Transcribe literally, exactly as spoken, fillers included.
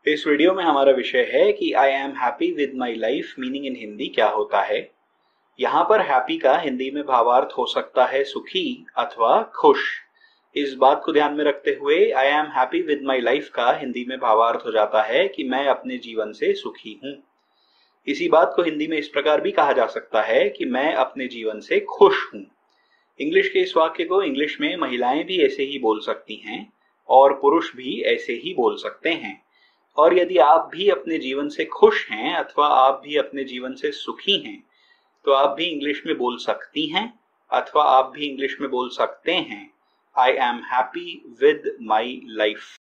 इस वीडियो में हमारा विषय है कि I am happy with my life meaning in Hindi क्या होता है। यहाँ पर हैप्पी का हिंदी में भावार्थ हो सकता है सुखी अथवा खुश। इस बात को ध्यान में रखते हुए I am happy with my life का हिंदी में भावार्थ हो जाता है कि मैं अपने जीवन से सुखी हूँ। इसी बात को हिंदी में इस प्रकार भी कहा जा सकता है कि मैं अपने जीवन से खुश हूँ। इंग्लिश के इस वाक्य को इंग्लिश में महिलाएं भी ऐसे ही बोल सकती हैं और पुरुष भी ऐसे ही बोल सकते हैं। और यदि आप भी अपने जीवन से खुश हैं अथवा आप भी अपने जीवन से सुखी हैं तो आप भी इंग्लिश में बोल सकती हैं अथवा आप भी इंग्लिश में बोल सकते हैं I am happy with my life.